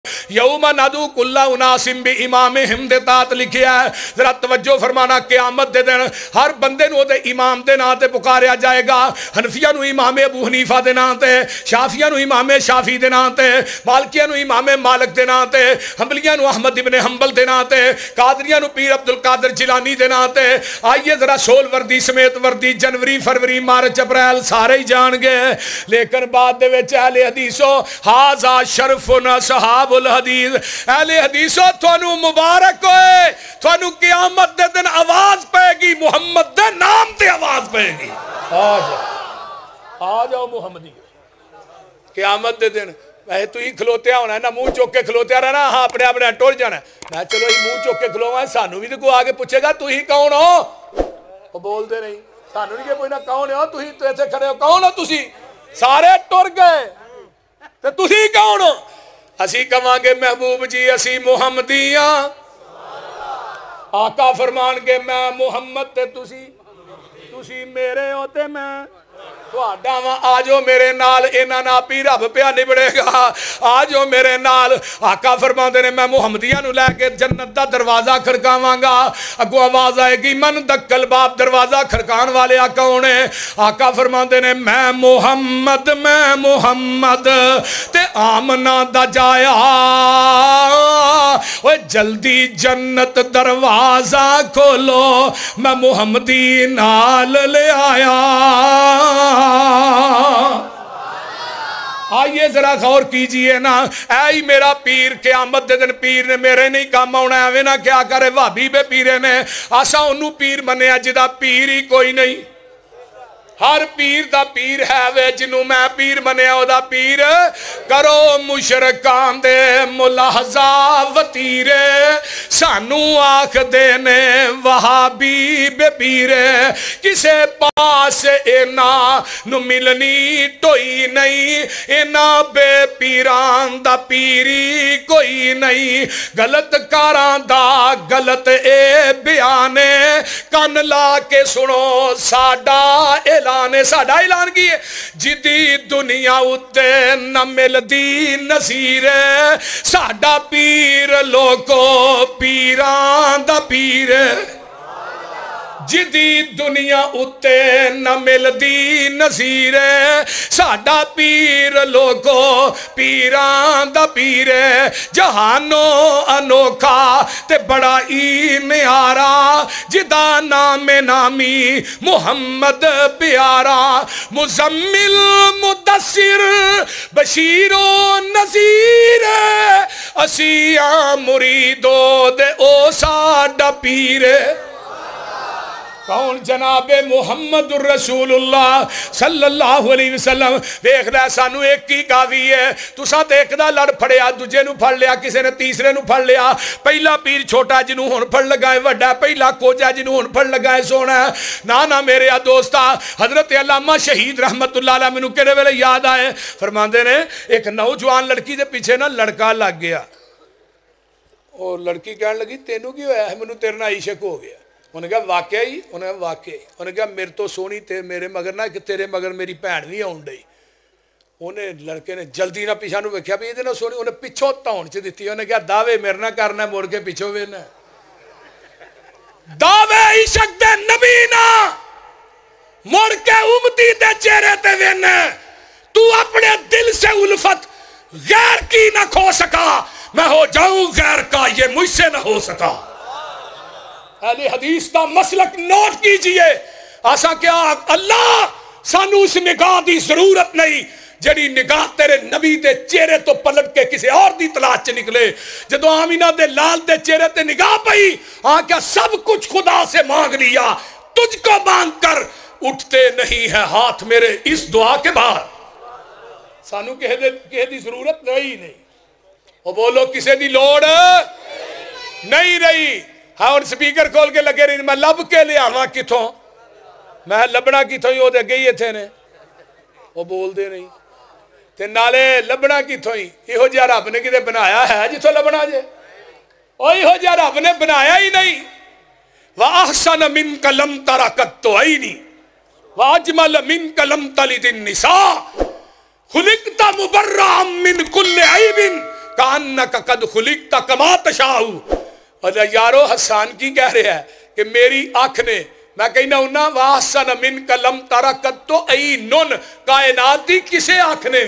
یوم ندعو کل اناس بامامہم دے تحت لکھیا ہے. ذرا توجہ فرمانا, قیامت دے دن ہر بندے نو دے امام دے نام تے پکاریا جائے گا. حنفیہ نو امام ابو حنیفہ دے نام تے, شافعیہ نو امام شافعی دے نام تے, مالکیہ نو امام مالک دے نام تے, حنبلیہ نو احمد ابن حنبل دے نام تے, قادریہ نو پیر عبد القادر جیلانی دے نام تے. آئیے ذرا سول وردی سمیت وردی جنوری فروری مارچ اپریل سارے ہی جان گے. لیکن بعد دے وچ اہل حدیثو ھذا شرفنا صحاب الحدیث, اہل حدیثو تھانو مبارک ہوئے, تھانو قیامت دے دن آواز پائے گی, محمد دے نام تے آواز پائے گی. آ جاؤ محمدی. قیامت دے دن میں تو ہی کھلوتیا ہونا ہے نا, منہ چوک کے کھلوتیا رہنا, ہاں اپنے اپنے ٹر جانا ہے. میں چلو ہی منہ چوک کے کھلوا, سانو بھی تو کوئی آگے پوچھے گا تو ہی کون ہو, وہ بول دے نہیں, سانو نہیں کہ پوچھنا کون ہو, تو ہی تو ایسے کھڑے ہو, کون ہو تسی, سارے ٹر گئے تو تسی کون ہو. اسی کہاں گے محبوب جی اسی محمدیاں, آقا فرمان گے میں محمد تے تسی میرے ہوتے میں تھوڑا وا, آجو میرے نال, اینا نا پی رب پیا نبڑے گا, آجو میرے نال. آقا فرمان دے نے میں محمدیاں نو لے کے جنت دا دروازہ کھڑکاواں گا. اگو آواز آئے گی من دکل باب, دروازہ کھڑکان والے آقا ہونے. آقا فرمان دے نے میں محمد تے آمنہ دا جایا, اوے جلدی جنت دروازہ کھولو, میں محمدی نال لے آیا. آئیے ذرا غور کیجئے نا, اے میرا پیر قیامت دے دن پیر نے میرے نہیں کام آنا ہے نا, کیا کرے وہابی بے پیرے نے آسا انہوں پیر منیا جدا پیر ہی کوئی نہیں. ہر پیر دا پیر ہے وے جنہوں میں پیر منیا او دا پیر. کرو مشرکان دے ملاحظہ وطیرے, سانو آکھ دینے وہابی بے پیرے, کسے پاس اینا نو ملنی ٹوئی نہیں, اینا بے پیران دا پیری کوئی نہیں. غلط کاران دا غلط اے بیانے, کن لا کے سنو ساڈا اعلان, ساڈا اعلان کی ہے جدی دنیا اتے نہ ملدی نصیر, ساڈا پیر لوگو پیران دا پیر, جدی دنیا اتے نہ ملدی نصیر, ساڈا پیر لوگو پیران دا پیر. جہانو انوکھا تے بڑا ای نیارا, جدا نام نامی محمد پیارا. مزمل مدثر بشیر و نذیر, اسیاں مریدو دے او ساڈا پیر. کون جناب محمد الرسول اللہ صلی اللہ علیہ وسلم. دیکھ رہا سانو ایک کی کافی ہے, تساں تے ایک دا لڑ پھڑیا, دوجے نو پھڑ لیا, کسے نے تیسرے نو پھڑ لیا. پہلا پیر چھوٹا جنہوں ہن پھڑ لگائے وڈا, پہلا کوجا جنہوں ہن پھڑ لگائے سونا. نا میرے دوستا, حضرت علامہ شہید رحمت اللہ علیہ منو کہنے ویلے یاد آئے, فرماندے نے ایک نوجوان لڑکی دے پیچھے نا لڑکا لگ گیا. اور لڑکی کہنے لگی تینوں کی ہویا ہے, منو تیرے نال عشق ہو گیا. انہوں نے کہا واقعی, انہوں نے واقعی, انہوں نے کہا میرے تو سونی تے میرے مگر نہ کہ تیرے مگر میری بہن نہیں آن ڈئی. انہیں لڑکے نے جلدی نہ پیچھا نو ویکھیا بھی یہ نہ سونی, انہیں پچھو تاؤن چ دیتی. انہوں نے کہا دعوے میرے نہ کرنا, مڑ کے پیچھو وینا, دعوے عشق دے نبی نا مڑ کے امتی دے چہرے تے وینا. تو اپنے دل سے الفت غیر کی نہ کھو سکا, میں ہو جاؤں غیر کا یہ مجھ سے نہ ہو سکا. اہل حدیث دا مسلک نوٹ کیجئے. آسا کیا اللہ سانو اس نگاہ دی ضرورت نہیں جڑی نگاہ تیرے نبی دے چہرے تو پلٹ کے کسی اور دی تلاش چ نکلے. جدو آمینہ دے لال دے چہرے تے نگاہ پئی, کیا سب کچھ خدا سے مانگ لیا, تجھ کو مانگ کر اٹھتے نہیں ہے ہاتھ میرے اس دعا کے بعد. سانو کہے دی ضرورت نہیں. وہ بولو کسے دی لوڑ نہیں رہی. ہاں اور سپیکر کھول کے لگے رہی, میں لب کے لے آواں کتھوں, میں لبنا کتھوں ہی ہو دے گئی تھے نے, وہ بول دے نہیں. تے نالے لبنا کتھوں ہی, یہ ہو جا رب نے کتے بنایا ہے جتھوں لبنا جے, اور یہ ہو جا رب نے بنایا ہی نہیں. وَأَحْسَنَ مِنْكَ لَمْ تَرَكَتْ عَيْنِي وَأَجْمَلَ مِنْكَ لَمْ تَلِدِ النِّسَاءُ خُلِقْتَ مُبَرَّأً مِنْ كُلِّ عَيْبٍ کانک قد خلقت کما تشاء۔ اور یارو حسان کی کہہ رہا ہے کہ میری آنکھ نے، میں کہنا ہونا وَأَحْسَنَ مِنْكَ لَمْ تَرَ قَطُّ عَيْنٌ، کائنات دی کسے آنکھ نے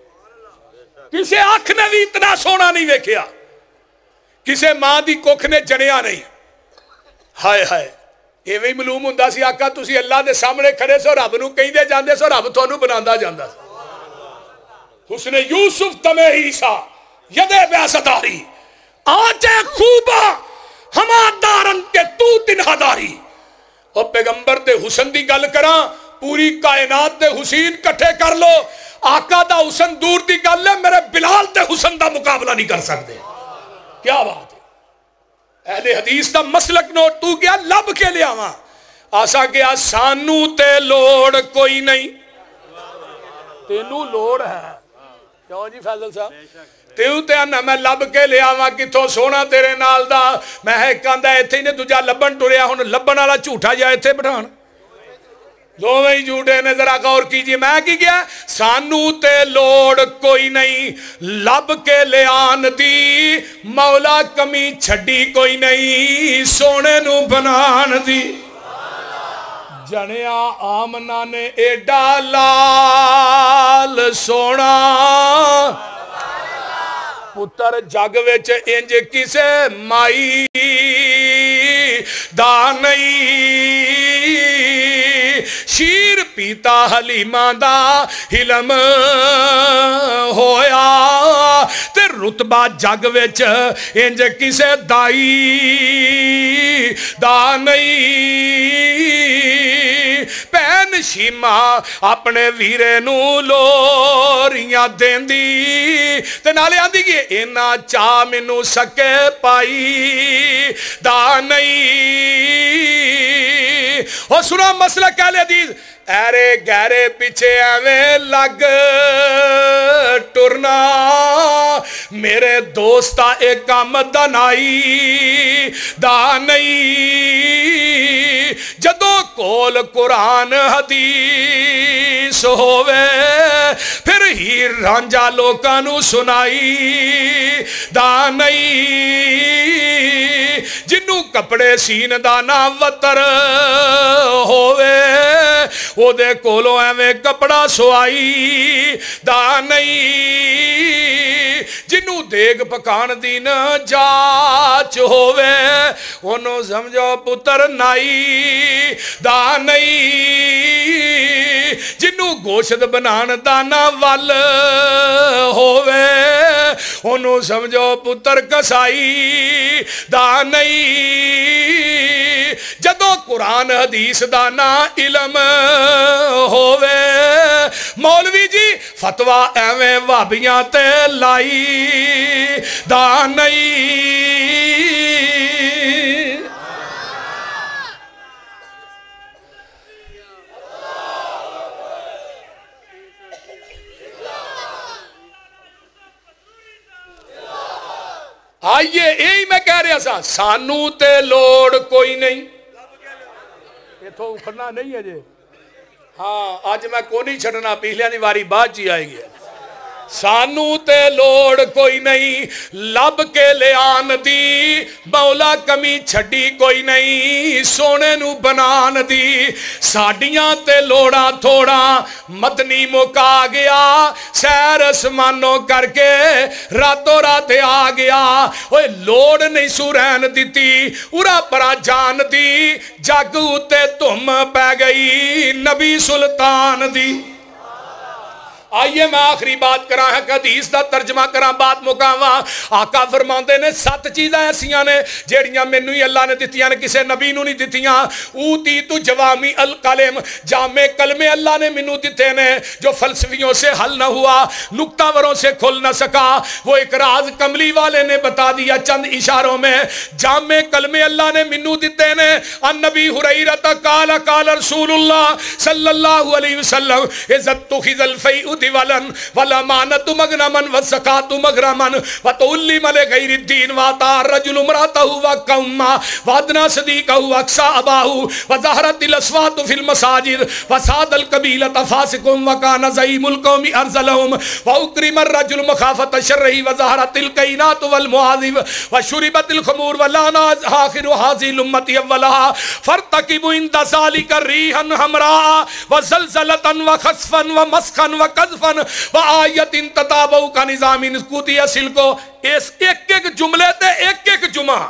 بھی اتنا سونا نہیں ویکھیا، کسے ماں دی ککھ نے جنیا نہیں۔ ہائے ہائے ایویں معلوم ہوندا سی آقا تسی اللہ دے سامنے کھڑے سو، رب نو کہندے جاندے سو، رب تھانوں بناندا جاندا سی۔ حسن یوسف تمہیں عیسیٰ یدے بیاستاری، آنچے خوبا ہما دارن کے تو تنہا داری۔ اور پیغمبر دے حسن دی گل کراں، پوری کائنات دے حسین کٹھے کر لو، آقا دا حسن دور دی گل ہے، میرے بلال دے حسن دا مقابلہ نہیں کر سکتے۔ کیا بات ہے، اہل حدیث دا مسلک نوٹ، تو گیا لب کے لے آواں، آسا گیا سانو تے لوڑ کوئی نہیں، تینو لوڑ ہے۔ کیوں جی فیضل صاحب؟ تیوں تے آنا میں لب کے لے آواں کتھوں سونا تیرے نال دا، میں ایک کہندا ایتھے ہی نے دوجا لبن ٹریا، ہن لبن والا جھوٹا جا ایتھے بٹھان، دوویں ہی جھوٹے نے، ذرا غور کیجیے۔ میں کی گیا سانو تے لوڑ کوئی نہیں، لب کے لے آن دی مولا کمی چھڈی کوئی نہیں، سونے نو بنان دی۔ جنیا آمنہ نے ایڈا لال سونا، پتر جگ وچ انج کسے مائی دا نہیں، شیر پیتا حلیمہ دا حلم ہویا، تے رتبہ جگ وچ انج کسے دائی دا نہیں، پین شیما اپنے ویرے نو لوریاں دیندی، تے نالے آندی گی اینا چاہ منو سکے پائی دا نہیں۔ اور سنا مسئلہ کہہ لے حدیث، ایرے گہرے پیچھے ایویں لگ ٹرنا، میرے دوستا ایک کام دنائی دا نہیں، جدو کول قرآن حدیث ہووے پھر ہی رانجا لوکانو سنائی دا نہیں، جنو کپڑے سین دانا وطر ہووے وہ دے کولو ایویں کپڑا سوائی دا نہیں، جنو دیگ پکان دین جاچ ہووے انہوں سمجھو پتر نائی دا نہیں، جنو گوشت بنان دانا وال ہووے انہوں سمجھو پتر کسائی دا نہیں، جدو قرآن حدیث دانا علم ہووے مولوی جی فتوہ ایویں وابیاں تے لائی دا نہیں۔ آئیے یہی میں کہہ رہا سا، سانو تے لوڑ کوئی نہیں، یہ تو اکھڑنا نہیں ہے جی، ہاں آج میں کو نہیں چھڑنا، پہلے دی واری بات جی آئے گی، سانو تے لوڑ کوئی نہیں، لب کے لے آن دی مولا کمی چھڑی کوئی نہیں، سونے نو بنان دی ساڑیاں تے لوڑا تھوڑا، مدنی مکا گیا سیر اسمانوں کر کے راتوں رات آ گیا، اوے لوڑ نہیں سورین دیتی ارا پرا جان دی، جگ اتے تم پہ گئی نبی سلطان دی۔ آئیے میں آخری بات کراں ہے کہ حدیث دا ترجمہ کراں بات مکاواں، آقا فرماندے نے 7 چیزاں ایسیاں نے جیڑیاں مینوں ہی اللہ نے دتیاں نے کسے نبی نوں نہیں دتیاں، اوتی تو جوامی القلم، جامع کلمے اللہ نے مینوں دتے نے جو فلسفیوں سے حل نہ ہوا، نکتہ وروں سے کھل نہ سکا، وہ ایک راز کملی والے نے بتا دیا چند اشاروں میں، جامع کلمے اللہ نے مینوں دتے نے۔ ان نبی ہریرہ قال قال رسول اللہ صلی اللہ علیہ وسلم اذا اتخذ الفیء तुती वलन वला मानतु मगनमन वज़कातु मगरमन व तुल्लिम लिगैरिद्दीन व तारजुल इम्रातहु व कौमा वदना सदीकहु अक्सा अबाहु व ज़हरतिल अस्वातु फिल मसाजिद व सादल कबीलत फासिकुम व कान ज़ईमुल कौमी अरज़लहुम व उक्रिम अर्रजुल मखाफत शर्रही व ज़हरतिल कैनातु वल मुआज़िब व शुरिबतिल खमूर व लाना आखिरु हाज़िल उम्मती अव्वलहा फर्तकिबु इंदा ज़ालिका रीहन हमरा व ज़लज़लतन व खस्फन व मस्खन व कज़फन व आयतिन तताबउ का निज़ामिन कूती असिल को इस एक एक जुमले ते एक एक जुमा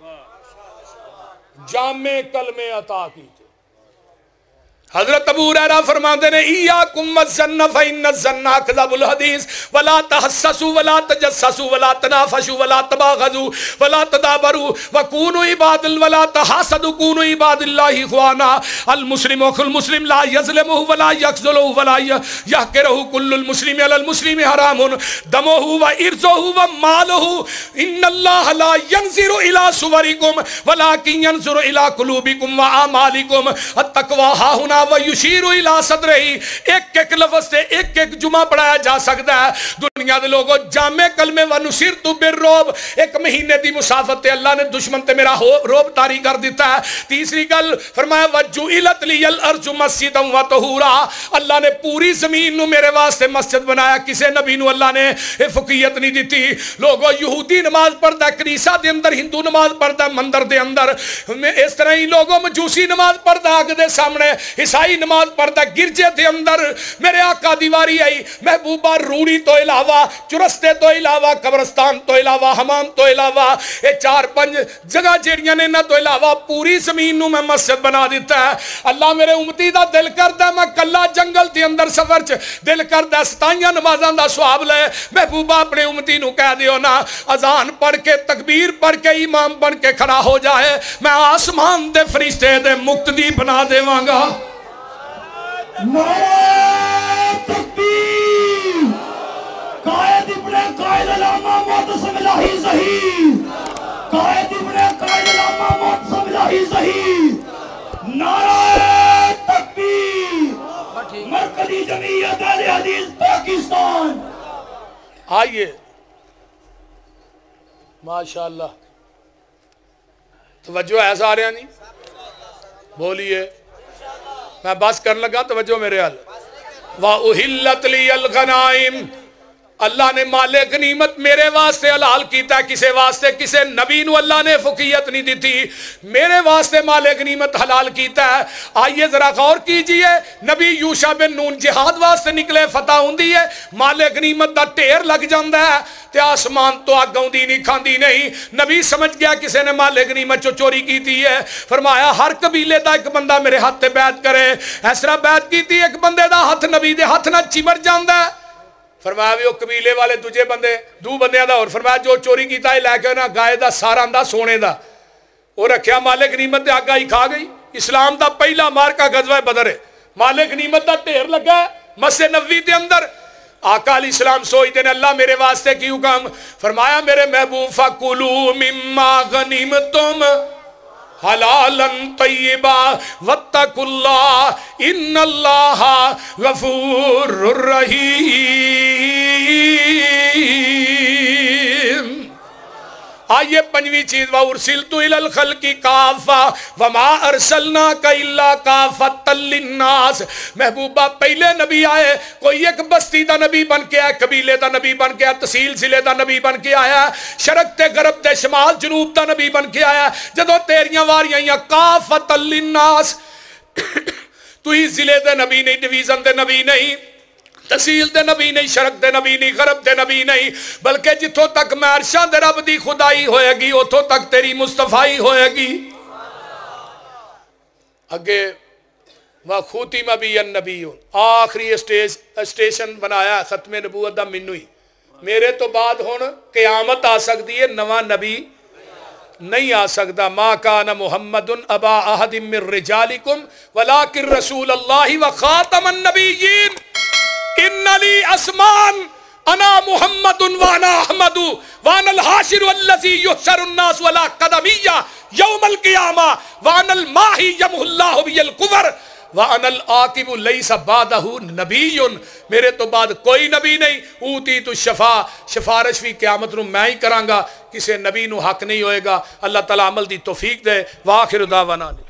जामे कलमे अता कीजिए। हजरत अबू हुरैरा फरमाते ने इय्याकुम वज़न्न फ़इन्न ज़न्न अकज़बुल हदीस वला तहस्ससु वला तजस्ससु वला तनाफशु वला तबागज़ु वला तदाबरु वकूनु इबादल वला तहासदु कूनु इबादिल्लाहि इख़वाना अल मुस्लिमु अखुल मुस्लिम ला यज़लिमुहु वला यख़ज़ुलुहु वला यहक़िरुहु कुल्लुल मुस्लिमि अलल मुस्लिमि हरामुन दमुहु व इर्ज़ुहु व मालुहु इन्नल्लाह ला यंज़ुरु इला सुवरिकुम वलाकिन यंज़ुरु इला कुलूबिकुम व आमालिकुम अत्तक़वा हाहुना व युशीरु इला सदरही। एक एक लफ्ज़ से एक एक जुमा पढ़ाया जा सकता है। दुनिया दे लोगों जामे कलमे व नुसिरतु बिर्रोब एक महीने दी मुसाफत ते अल्लाह ने दुश्मन ते मेरा रोब तारी कर दिता है। तीसरी गल फरमाया वजुइलत लियल अर्ज़ु मस्जिदन व तहूरा अल्लाह ने पूरी जमीन नु मेरे वास्ते मस्जिद बनाया। किसे नबी नु अल्लाह ने फकीयत नहीं दी। लोगों यहूदी नमाज पढ़ता कनीसा दे अंदर, हिंदू नमाज पढ़ता मंदिर दे अंदर, इस तरह ही लोगों मजूसी नमाज पढ़ता अग दे सामने, ईसाई नमाज पढ़ता गिरजे के अंदर। मेरे आका दी वारी आई महबूबा रूड़ी तो इलावा चुरस्ते तो इलावा कब्रस्तान तो इलावा हमाम तो इलावा ये 4-5 जगह जेड़ियां ने इन्हां तो इलावा पूरी जमीन नूं मैं मस्जिद बना दिता है। अल्लाह मेरे उम्मती दा दिल करदा मैं कल्ला जंगल के अंदर सफर च दिल करदा 27 नमाज़ां दा सवाब ले। महबूबा अपने उम्मती नूं कह दियो ना अजान पढ़ के तकबीर पढ़ के इमाम बन के खड़ा हो जाए, मैं आसमान दे फरिश्ते दे मुक्तदी बना देवांगा। नारे तकबीर कायद इब्ने कायद अलामा मुतसिम लाही ज़ही कायद इब्ने कायद अलामा मुतसिम लाही ज़ही नारे तकबीर मरकज़ी जमीयत अहले हदीस पाकिस्तान। आइए माशाअल्लाह तवज्जो है सारे नहीं बोलिए, मैं बस कर लगा तवज्जो मेरे हाल। वा उहिल्लत लियल गनाइम अल्लाह ने माले गनीमत मेरे वास्ते हलाल कीता। किसे वास्ते? किसे नबी नू अल्लाह ने फकीयत नहीं दी थी, मेरे वास्ते माले गनीमत हलाल कीता है। आइए जरा गौर कीजिए, नबी यूशा बिन नून जिहाद वास्ते निकले, फतह हुंदी है, माले गनीमत दा ढेर लग जांदा है ते आसमान तो अग आउंदी नहीं खांदी नहीं। नबी समझ गया किसी ने माले गनीमत चो चोरी की है। फरमाया हर कबीले का एक बंदा मेरे हाथ ते बैत करे। इस तरह बैत की एक बंदे का हथ नबी दे हथ नाल चिमर जांदा है। फरमाया भी वो कबीले वाले दूजे बंदे दो बंदियां दा और फरमाया जो चोरी कीता है लैके ना गाय दा सारा आंदा सोने दा वो रखिया माले गनीमत ते अग आई खा गई। इस्लाम दा पहला मारका गज़वा बदर है, माले गनीमत दा ढेर लगा मस्जिद नबवी दे अंदर। आका अलैहिस्सलाम सोचते ने अल्लाह मेरे वास्ते की हुक्म? फरमाया मेरे महबूब फकुलू मिम्मा गनीमतुम हलालन तय्यबा वत्तकुल्लाह इन्नल्लाहा गफूरुर रहीम। आइए पंजवी चीज व उरसिलतु इलल खल्की काफा वमा अरसलनाका इल्ला काफतल लिन्नास। महबूबा पहले नबी आए, कोई एक बस्ती दा नबी बन के आया, कबीले दा नबी बन के आया, तहसील जिले दा नबी बन के आया, शरक ते गरब ते शमाल जनूब दा नबी बन के आया। जदों तेरियां वारियां आईयां काफतल लिन्नास तू ही जिले दे नबी नहीं, डिवीजन दे नबी नहीं, तहसील दे नबी नहीं, शरक दे नबी नहीं, गरब दे नबी नहीं, बल्कि जिथों तक मैं अरशां दे रब दी खुदाई होएगी उथों तक तेरी मुस्तफाई होएगी। अगे वखूतिम बियन नबीयुन आखिरी स्टेशन बनाया खत्मे नबूवत दा मैनू ही। मेरे तो बाद हुण क़यामत आ सकती है, नवा नबी नहीं आ सकता। मा कान मुहम्मदुन अबा अहदिम मिर रिजालिकुम वलाकिन रसूलुल्लाहि व खातमन नबिय्यीन इन्नली अस्मान अना मुहम्मदुन व अना अहमदु व अनल हाशिरु अल्लज़ी युहशरुन नास वला कदमिया यौमल क़ियामा व अनल माही यमहुल्लाहु बिल कुवर وَأَنَا الْآقِبُ لَيْسَ بَعْدَهُ نَبِيٌّ میرے تو بعد کوئی نبی نہیں. اوتیت الشفاء سفارش بھی قیامت نو میں ہی کراں گا, کسے نبی نو حق نہیں ہوئے گا. اللہ تعالیٰ عمل دی توفیق دے. وآخر دعوانا